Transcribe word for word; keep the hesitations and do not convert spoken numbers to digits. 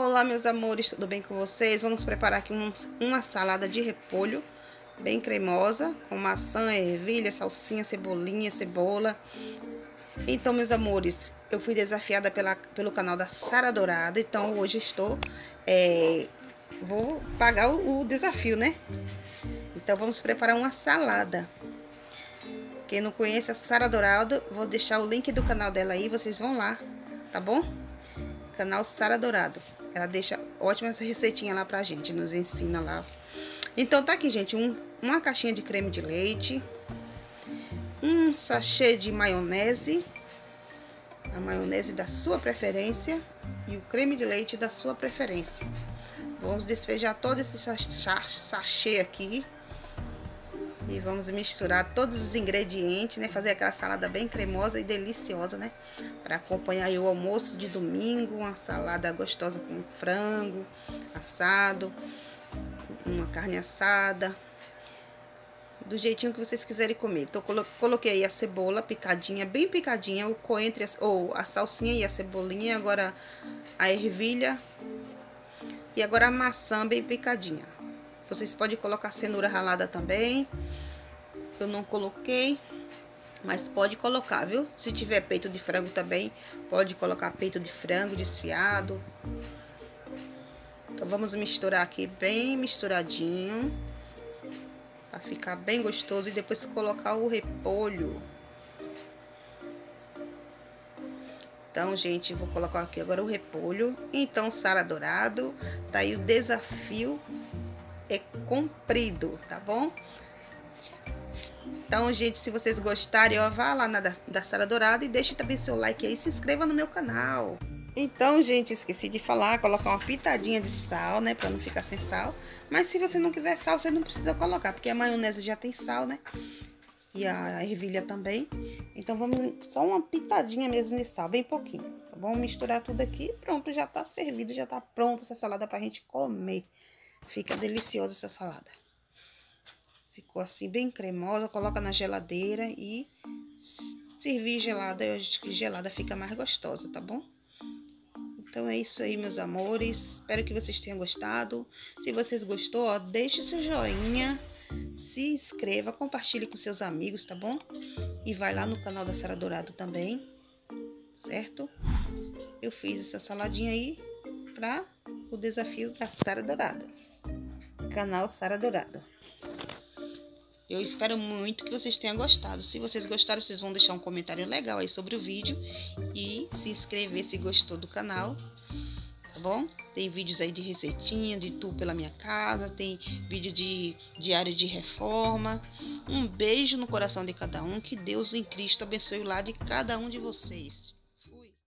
Olá, meus amores, tudo bem com vocês? Vamos preparar aqui um, uma salada de repolho bem cremosa, com maçã, ervilha, salsinha, cebolinha, cebola. Então, meus amores, eu fui desafiada pela, pelo canal da Sara Dourado, então hoje estou, é, vou pagar o, o desafio, né? Então, vamos preparar uma salada. Quem não conhece a Sara Dourado, vou deixar o link do canal dela aí, vocês vão lá, tá bom? Canal Sara Dourado. Ela deixa ótimas receitinhas lá pra gente, nos ensina lá. Então tá aqui, gente, um, uma caixinha de creme de leite, um sachê de maionese, a maionese da sua preferência e o creme de leite da sua preferência. Vamos despejar todo esse sachê aqui e vamos misturar todos os ingredientes, né? Fazer aquela salada bem cremosa e deliciosa, né? Para acompanhar aí o almoço de domingo, uma salada gostosa com frango assado, uma carne assada, do jeitinho que vocês quiserem comer. Então, coloquei aí a cebola picadinha, bem picadinha, o coentro, ou a salsinha e a cebolinha, agora a ervilha e agora a maçã bem picadinha. Vocês podem colocar cenoura ralada também. Eu não coloquei, mas pode colocar, viu? Se tiver peito de frango também, pode colocar peito de frango desfiado. Então, vamos misturar aqui bem misturadinho, para ficar bem gostoso. E depois colocar o repolho. Então, gente, vou colocar aqui agora o repolho. Então, Sara Dourado, tá aí o desafio é cumprido, tá bom? Então, gente, se vocês gostarem, ó, vá lá na da, da Sara Dourado e deixe também seu like aí, se inscreva no meu canal. Então, gente, esqueci de falar, colocar uma pitadinha de sal, né, pra não ficar sem sal. Mas se você não quiser sal, você não precisa colocar, porque a maionese já tem sal, né? E a ervilha também. Então, vamos só uma pitadinha mesmo de sal, bem pouquinho, tá bom? Misturar tudo aqui, pronto, já tá servido, já tá pronta essa salada pra gente comer. Fica deliciosa essa salada. Ficou assim bem cremosa. Coloca na geladeira e servir gelada. Eu acho que gelada fica mais gostosa, tá bom? Então é isso aí, meus amores. Espero que vocês tenham gostado. Se vocês gostou, ó, deixe seu joinha, se inscreva, compartilhe com seus amigos, tá bom? E vai lá no canal da Sara Dourado também, certo? Eu fiz essa saladinha aí para o desafio da Sara Dourado. Canal Sara Dourado. Eu espero muito que vocês tenham gostado. Se vocês gostaram, vocês vão deixar um comentário legal aí sobre o vídeo e se inscrever se gostou do canal, tá bom? Tem vídeos aí de receitinha, de tour pela minha casa, tem vídeo de diário de reforma. Um beijo no coração de cada um, que Deus em Cristo abençoe o lar de cada um de vocês.